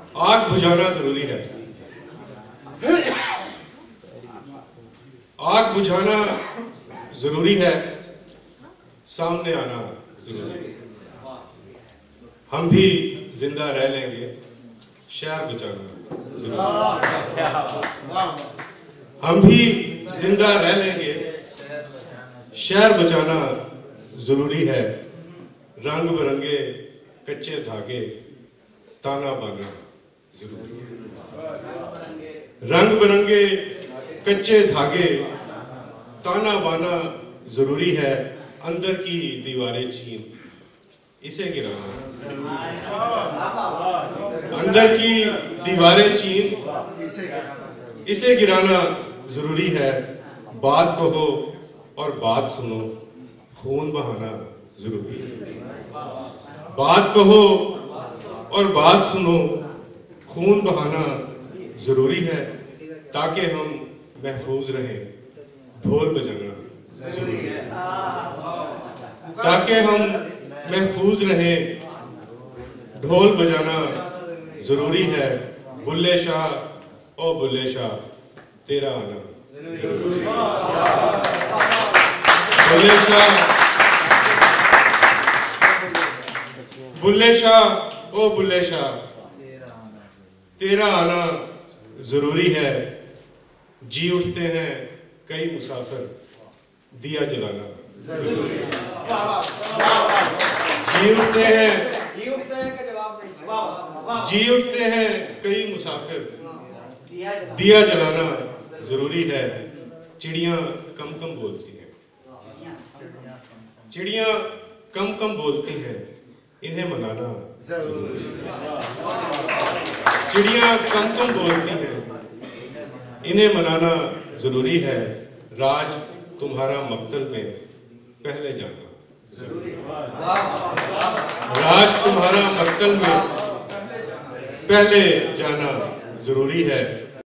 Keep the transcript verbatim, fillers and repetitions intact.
आग बुझाना जरूरी है। आग बुझाना जरूरी है, सामने आना जरूरी है। हम भी जिंदा रह लेंगे, शहर बचाना जरूरी है। हम भी जिंदा रह लेंगे, शहर बचाना जरूरी है। रंग बिरंगे कच्चे धागे ताना बाना जरूरी है। रंग बिरंगे कच्चे धागे ताना बाना जरूरी है। अंदर की दीवारें छीन इसे गिराना, अंदर की दीवारें छीन इसे गिराना जरूरी है। बात कहो और बात सुनो, खून बहाना जरूरी है। बात कहो और बात सुनो, खून बहाना जरूरी है। ताकि हम महफूज रहें, ढोल बजाना जरूरी है। ताकि हम महफूज रहें, ढोल बजाना जरूरी है। बुल्ले शाह ओ बुल्ले शाह तेरा आना जरूरी है। बुल्ले शाह बुल्ले शाह ओ बुल्ले शाह तेरा आना जरूरी है। जी उठते हैं कई मुसाफिर, दिया जलाना जरूरी है। जी उठते हैं जी उठते हैं का जवाब नहीं। जी उठते हैं कई मुसाफिर, दिया जलाना जरूरी है। चिड़ियां कम कम बोलती हैं, चिड़ियां कम कम बोलती हैं, इन्हें मनाना जरूरी है। चिड़ियां कम कम बोलती हैं, इन्हें मनाना जरूरी है। राज तुम्हारा मक्तल में पहले जाना जरूरी है। राज तुम्हारा मक्तल में पहले जाना जरूरी है।